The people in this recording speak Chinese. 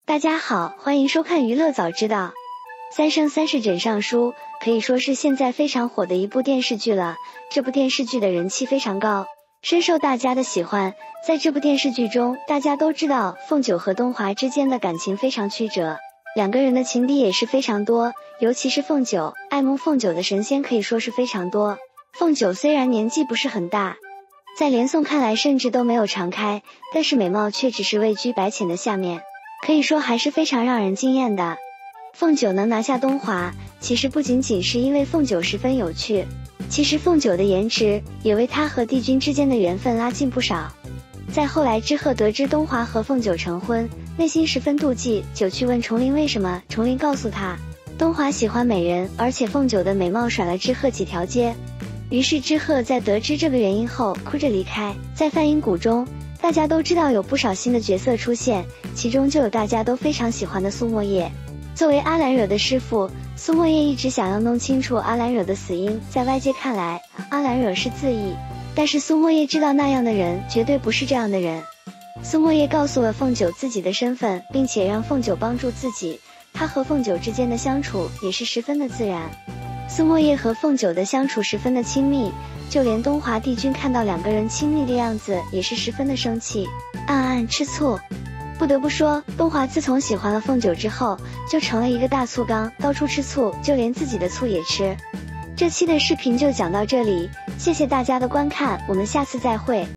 大家好，欢迎收看娱乐早知道。三生三世枕上书可以说是现在非常火的一部电视剧了，这部电视剧的人气非常高，深受大家的喜欢。在这部电视剧中，大家都知道凤九和东华之间的感情非常曲折，两个人的情敌也是非常多，尤其是凤九，爱慕凤九的神仙可以说是非常多。凤九虽然年纪不是很大，在连宋看来甚至都没有常开，但是美貌却只是位居白浅的下面，可以说还是非常让人惊艳的。凤九能拿下东华，其实不仅仅是因为凤九十分有趣，其实凤九的颜值也为她和帝君之间的缘分拉近不少。在后来知鹤得知东华和凤九成婚，内心十分妒忌，就去问崇灵为什么，崇灵告诉他，东华喜欢美人，而且凤九的美貌甩了知鹤几条街。于是知鹤在得知这个原因后哭着离开。在梵音谷中，大家都知道有不少新的角色出现，其中就有大家都非常喜欢的苏沫叶。作为阿兰惹的师父，苏沫叶一直想要弄清楚阿兰惹的死因。在外界看来，阿兰惹是自缢，但是苏沫叶知道那样的人绝对不是这样的人。苏沫叶告诉了凤九自己的身份，并且让凤九帮助自己，他和凤九之间的相处也是十分的自然。苏沫叶和凤九的相处十分的亲密，就连东华帝君看到两个人亲密的样子也是十分的生气，暗暗吃醋。不得不说，东华自从喜欢了凤九之后，就成了一个大醋缸，到处吃醋，就连自己的醋也吃。这期的视频就讲到这里，谢谢大家的观看，我们下次再会。